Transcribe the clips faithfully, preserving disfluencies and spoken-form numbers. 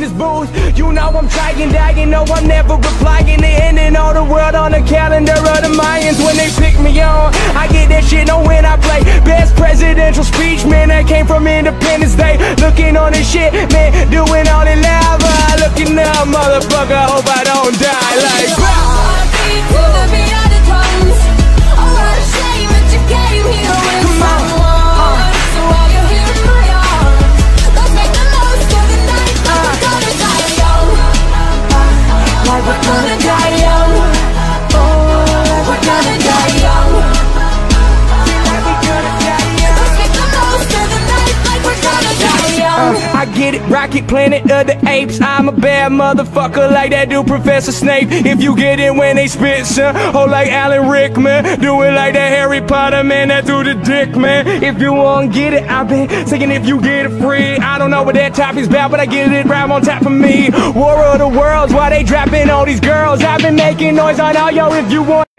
this booth. You know I'm trying, dying, no I'm never replying. They ending all the world on the calendar of the Mayans. When they pick me on, I get that shit on when I play. Best presidential speech, man, that came from Independence Day. Looking on this shit, man, doing all it loud. Looking up, motherfucker, hope I don't die like heartbeat to the beat of the drums. Oh, what a shame that you came here with someone. So while you're here in my arms, let's make the most of the night. Like we're gonna die young. Like we're gonna die young. Oh, like we're gonna die young. Like we're gonna die young. Let's make the most of the night. Like we're gonna die young. Uh, I get it, Rocket Planet of the Apes. I'm a bad motherfucker like that dude Professor Snape. If you get it when they spit, son, oh like Alan Rickman. Do it like that Harry Potter, man, that through the dick, man. If you won't get it, I've been saying if you get it free. I don't know what that topic's about, but I get it right on top of me. War of the Worlds, why they dropping all these girls? I've been making noise on all yo if you want.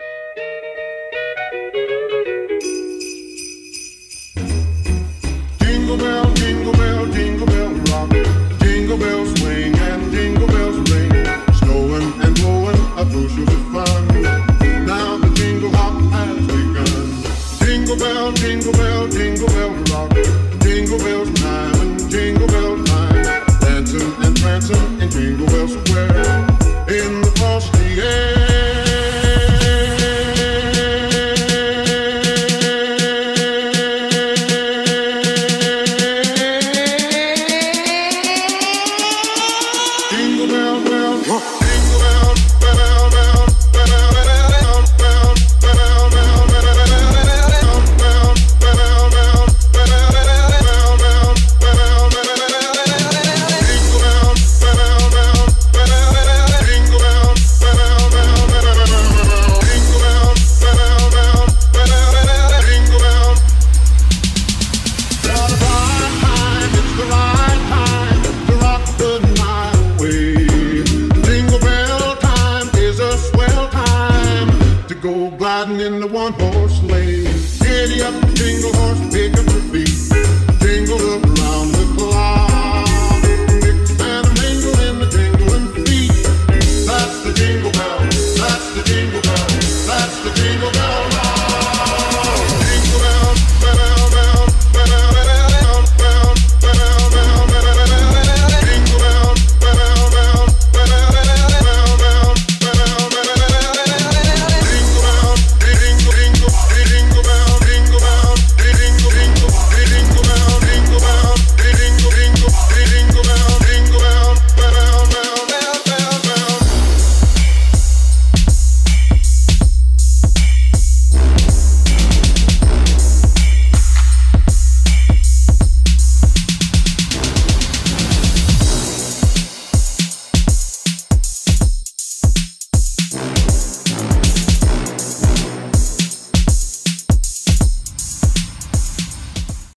Jingle bell, jingle bell, jingle bell rock. Jingle bells swing and jingle bells ring. Snowing and blowing a bushel of fun. Now the jingle hop has begun. Jingle bell, jingle bell, jingle bell rock. Jingle bells time and jingle bell time. Dancing and prancing in Jingle Bell Square. In the frosty air. Gliding in the one-horse sleigh.